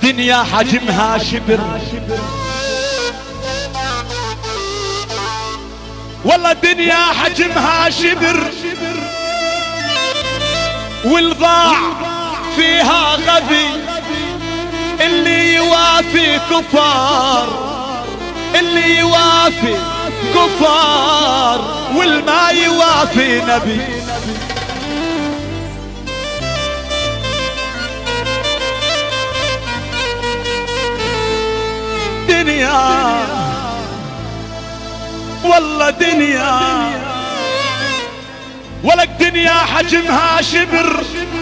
دنيا حجمها شبر، والله دنيا حجمها شبر، والضاع فيها غبي، اللي يوافي كفار، اللي يوافي كفار، والما يوافي نبي. دنيا والله دنيا، ولك دنيا حجمها شبر،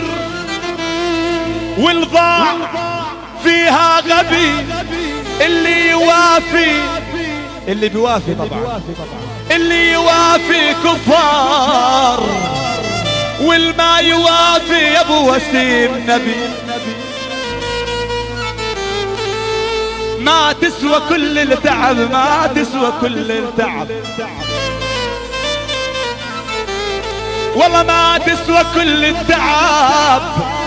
والضاع فيها غبي، اللي يوافي، اللي بيوافي طبعا، اللي يوافي كفار، والما يوافي يا ابو وسيم نبي. ما تسوى كل التعب، ما تسوى كل التعب، والله ما تسوى كل التعب،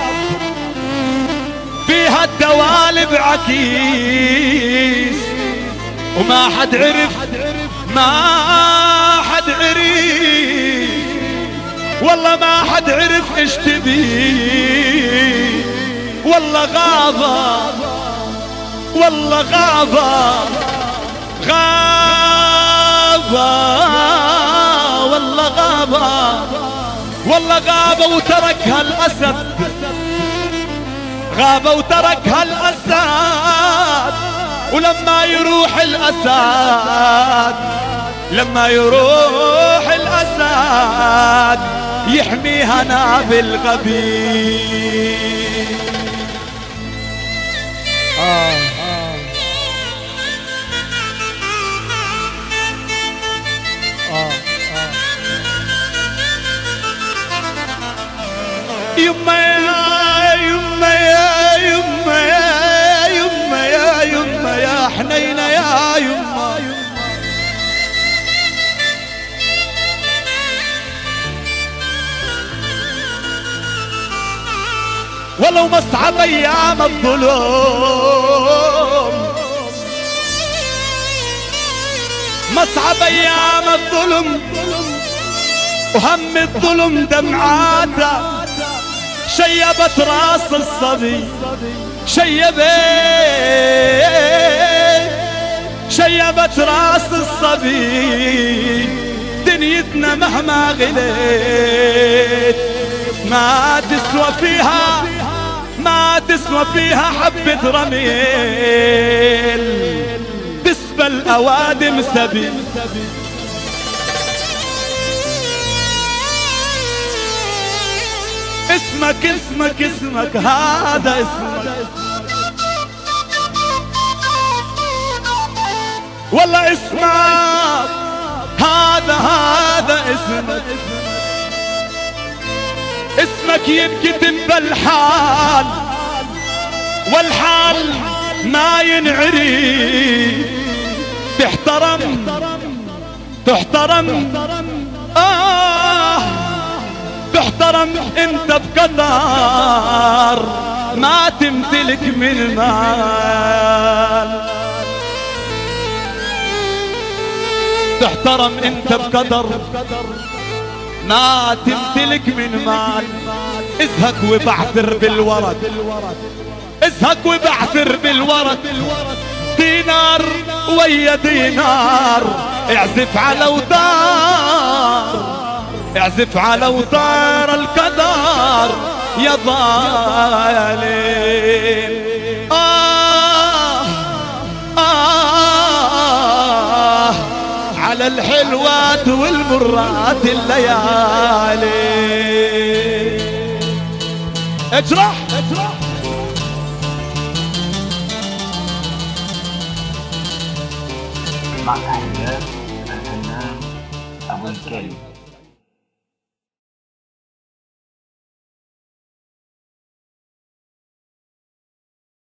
فيها الدوالب عكيس، وما حد عرف، ما حد عرف، والله ما حد عرف ايش تبي، والله غابة، والله غابة، غابة، والله غابة، والله غابة وتركها الأسد، غابة وتركها الأسد، ولما يروح الأسد، لما يروح الأسد يحميها نابل غبي. يما يا يما يا يما يا يما يا يما يا حنينة يا يما، ولو مصعب ايام الظلم، مصعب ايام الظلم، وهم الظلم دمعاته شيبت راس الصبي، شيبت راس الصبي. دنيتنا مهما غليت ما تسوى فيها، ما تسوى فيها حبة رميل، تسبى الأوادم سبي. اسمك اسمك اسمك هذا اسمك، والله اسمك هذا اسمك، اسمك ينكتب بالحال، والحال ما ينعري، تحترم تحترم، تحترم انت بقدر ما تمتلك من مال، تحترم انت بقدر ما تمتلك من مال. ازهق وبعثر بالورد، ازهق وبعثر بالورد، دينار ويا دينار، اعزف على اوتار، اعزف على اوتار القدر يا ظالم. على الحلوات والمرات الليالي. اجرح اجرح مع تحيات الفنان أبو الكريم.